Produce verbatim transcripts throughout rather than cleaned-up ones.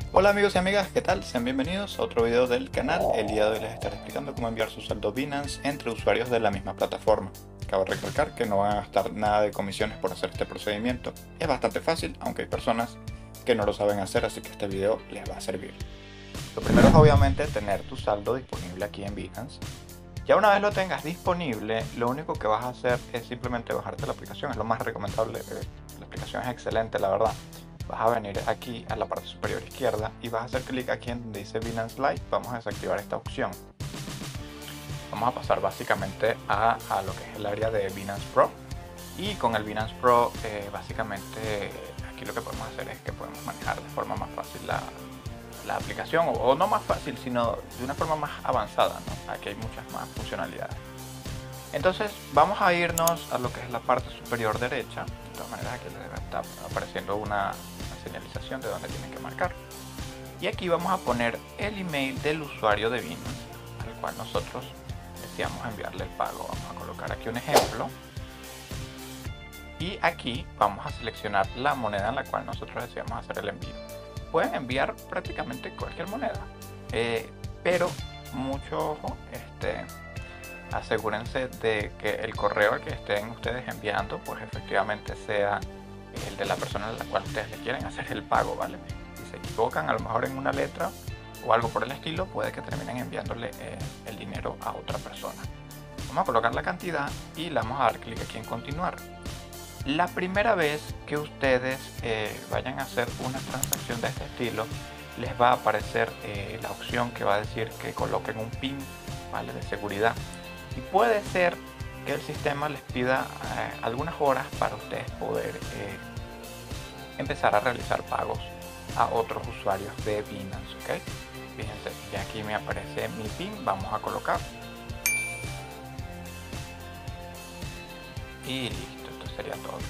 Hola amigos y amigas, ¿qué tal? Sean bienvenidos a otro video del canal. El día de hoy les estaré explicando cómo enviar su saldo Binance entre usuarios de la misma plataforma. Cabe recalcar que no van a gastar nada de comisiones por hacer este procedimiento. Es bastante fácil, aunque hay personas que no lo saben hacer, así que este video les va a servir. Lo primero es obviamente tener tu saldo disponible aquí en Binance. Ya una vez lo tengas disponible, lo único que vas a hacer es simplemente bajarte la aplicación. Es lo más recomendable, la aplicación es excelente, la verdad. Vas a venir aquí a la parte superior izquierda y vas a hacer clic aquí en donde dice Binance Lite. Vamos a desactivar esta opción. Vamos a pasar básicamente a, a lo que es el área de Binance Pro. Y con el Binance Pro, eh, básicamente aquí lo que podemos hacer es que podemos manejar de forma más fácil la, la aplicación. O, o no más fácil, sino de una forma más avanzada, ¿no? Aquí hay muchas más funcionalidades. Entonces vamos a irnos a lo que es la parte superior derecha. De todas maneras aquí les debe estar apareciendo una, una señalización de donde tienen que marcar. Y aquí vamos a poner el email del usuario de Binance al cual nosotros deseamos enviarle el pago. Vamos a colocar aquí un ejemplo. Y aquí vamos a seleccionar la moneda en la cual nosotros deseamos hacer el envío. Pueden enviar prácticamente cualquier moneda. Eh, pero mucho ojo, este... asegúrense de que el correo al que estén ustedes enviando pues efectivamente sea el de la persona a la cual ustedes le quieren hacer el pago, ¿vale? Si se equivocan a lo mejor en una letra o algo por el estilo, puede que terminen enviándole eh, el dinero a otra persona. Vamos a colocar la cantidad y le vamos a dar clic aquí en continuar. La primera vez que ustedes eh, vayan a hacer una transacción de este estilo, les va a aparecer eh, la opción que va a decir que coloquen un PIN, ¿vale? De seguridad. Y puede ser que el sistema les pida eh, algunas horas para ustedes poder eh, empezar a realizar pagos a otros usuarios de Binance, ¿ok? Fíjense, ya aquí me aparece mi PIN, vamos a colocar. Y listo, esto sería todo.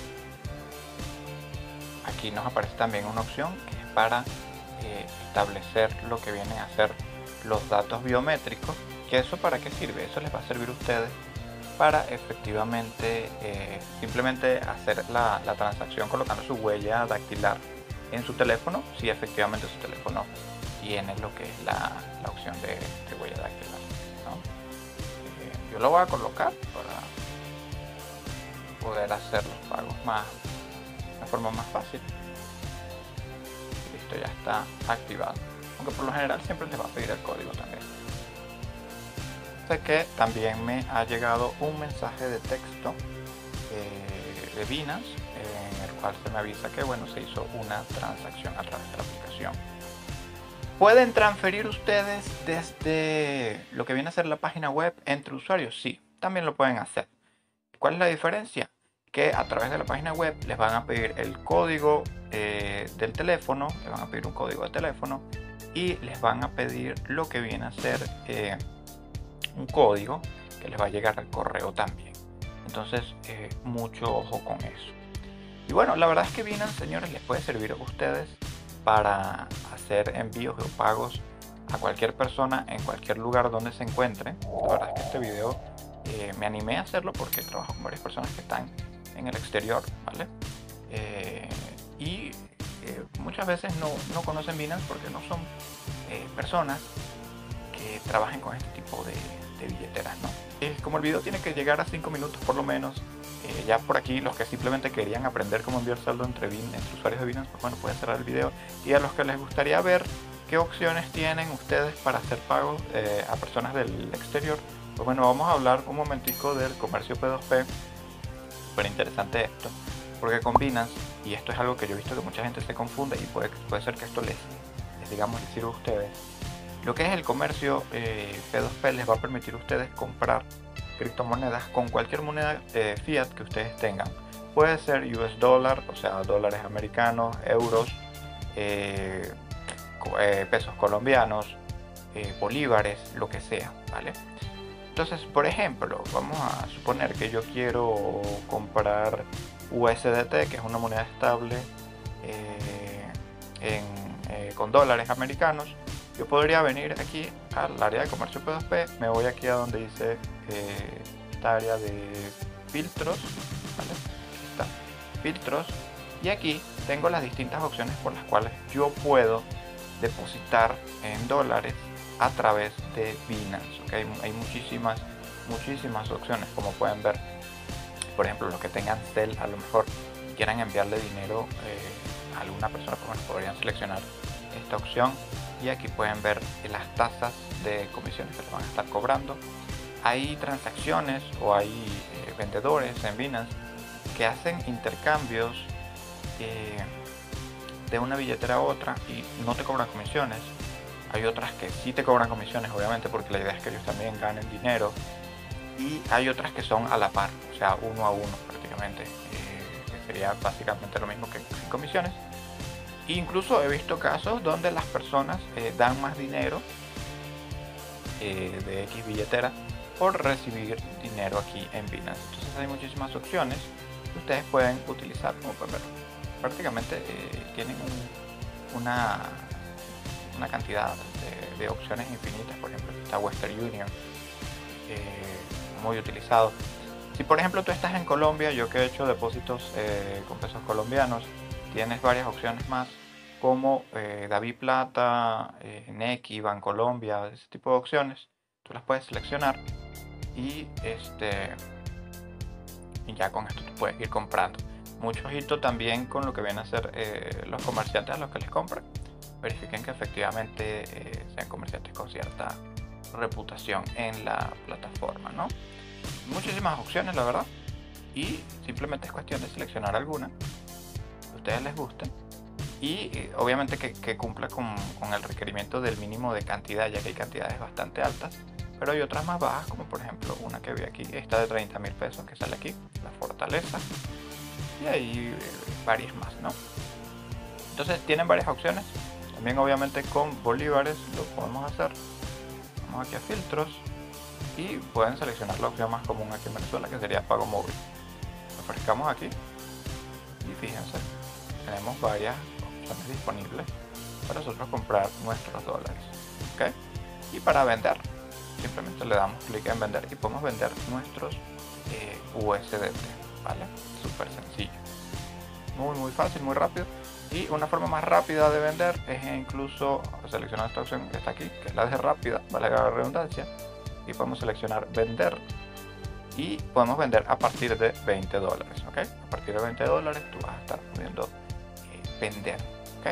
Aquí nos aparece también una opción que es para eh, establecer lo que viene a ser los datos biométricos. ¿Que eso para qué sirve? Eso les va a servir a ustedes para efectivamente eh, simplemente hacer la, la transacción colocando su huella dactilar en su teléfono, si efectivamente su teléfono tiene lo que es la, la opción de, de huella dactilar, ¿no? Eh, yo lo voy a colocar para poder hacer los pagos más de forma más fácil. Listo, ya está activado, aunque por lo general siempre les va a pedir el código también. Que también me ha llegado un mensaje de texto eh, de Binance en el cual se me avisa que bueno, se hizo una transacción a través de la aplicación. ¿Pueden transferir ustedes desde lo que viene a ser la página web entre usuarios? Sí, también lo pueden hacer. ¿Cuál es la diferencia? Que a través de la página web les van a pedir el código eh, del teléfono, les van a pedir un código de teléfono y les van a pedir lo que viene a ser eh, un código que les va a llegar al correo también. Entonces eh, mucho ojo con eso. Y bueno, la verdad es que Binance, señores, les puede servir a ustedes para hacer envíos o pagos a cualquier persona en cualquier lugar donde se encuentren. La verdad es que este video eh, me animé a hacerlo porque trabajo con varias personas que están en el exterior, ¿vale? Eh, y eh, muchas veces no, no conocen Binance porque no son eh, personas que trabajen con este tipo de, de billeteras, ¿no? Eh, como el video tiene que llegar a cinco minutos por lo menos, eh, ya por aquí los que simplemente querían aprender cómo enviar saldo entre, Bin, entre usuarios de Binance, pues bueno, pueden cerrar el video. Y a los que les gustaría ver qué opciones tienen ustedes para hacer pagos eh, a personas del exterior, pues bueno, vamos a hablar un momentico del comercio P dos P. Súper interesante esto, porque con Binance, y esto es algo que yo he visto que mucha gente se confunde y puede, puede ser que esto les, les digamos, les sirva a ustedes. Lo que es el comercio eh, P dos P les va a permitir a ustedes comprar criptomonedas con cualquier moneda eh, fiat que ustedes tengan. Puede ser U S dólar, o sea, dólares americanos, euros, eh, eh, pesos colombianos, eh, bolívares, lo que sea, ¿vale? Entonces, por ejemplo, vamos a suponer que yo quiero comprar U S D T, que es una moneda estable eh, en, eh, con dólares americanos. Yo podría venir aquí al área de comercio P dos P, me voy aquí a donde dice eh, esta área de filtros, ¿vale? Aquí está, filtros, y aquí tengo las distintas opciones por las cuales yo puedo depositar en dólares a través de Binance. ¿Okay? Hay muchísimas, muchísimas opciones, como pueden ver. Por ejemplo, los que tengan Zelle, a lo mejor quieran enviarle dinero eh, a alguna persona, pues bueno, podrían seleccionar esta opción y aquí pueden ver las tasas de comisiones que les van a estar cobrando. Hay transacciones o hay eh, vendedores en Binance que hacen intercambios eh, de una billetera a otra y no te cobran comisiones. Hay otras que sí te cobran comisiones, obviamente, porque la idea es que ellos también ganen dinero. Y hay otras que son a la par, o sea, uno a uno prácticamente, eh, que sería básicamente lo mismo que sin comisiones. E incluso he visto casos donde las personas eh, dan más dinero eh, de X billetera por recibir dinero aquí en Binance. Entonces hay muchísimas opciones que ustedes pueden utilizar, como pueden ver. Prácticamente eh, tienen un, una, una cantidad de, de opciones infinitas. Por ejemplo, está Western Union, eh, muy utilizado. Si por ejemplo tú estás en Colombia, yo que he hecho depósitos eh, con pesos colombianos, tienes varias opciones más como eh, DaviPlata, eh, Nequi, Bancolombia, ese tipo de opciones. Tú las puedes seleccionar y este y ya con esto tú puedes ir comprando. Mucho ojito también con lo que vienen a ser eh, los comerciantes a los que les compran. Verifiquen que efectivamente eh, sean comerciantes con cierta reputación en la plataforma, ¿no? Muchísimas opciones, la verdad, y simplemente es cuestión de seleccionar alguna que a ustedes les guste y eh, obviamente que, que cumpla con, con el requerimiento del mínimo de cantidad, ya que hay cantidades bastante altas, pero hay otras más bajas, como por ejemplo una que vi aquí, esta de treinta mil pesos que sale aquí, la Fortaleza, y hay eh, varias más, ¿no? Entonces tienen varias opciones. También obviamente con bolívares lo podemos hacer. Vamos aquí a filtros y pueden seleccionar la opción más común aquí en Venezuela, que sería pago móvil. Refrescamos aquí y fíjense, tenemos varias opciones disponibles para nosotros comprar nuestros dólares. ¿Okay? Y para vender, simplemente le damos clic en vender y podemos vender nuestros eh, U S D T, ¿vale? Súper sencillo, muy muy fácil, muy rápido. Y una forma más rápida de vender es incluso seleccionar esta opción que está aquí, que es la de rápida, vale la redundancia, y podemos seleccionar vender y podemos vender a partir de veinte dólares, ¿ok? A partir de veinte dólares tú vas a estar pudiendo eh, vender, ¿ok?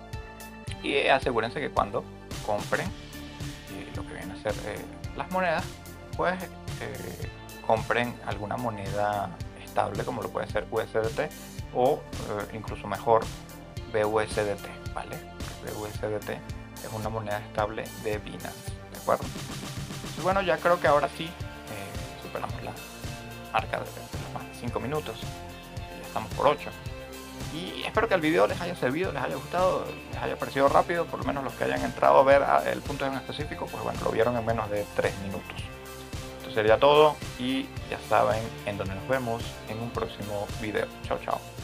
Y asegúrense que cuando compren eh, lo que viene a ser eh, las monedas, pues eh, compren alguna moneda estable, como lo puede ser U S D T o eh, incluso mejor B U S D T, ¿vale? B U S D T es una moneda estable de Binance, ¿de acuerdo? Y bueno, ya creo que ahora sí eh, superamos la marca de los más de cinco minutos, ya estamos por ocho. Y espero que el video les haya servido, les haya gustado, les haya parecido rápido, por lo menos los que hayan entrado a ver el punto en específico, pues bueno, lo vieron en menos de tres minutos. Esto sería todo y ya saben en donde nos vemos en un próximo video. Chao, chao.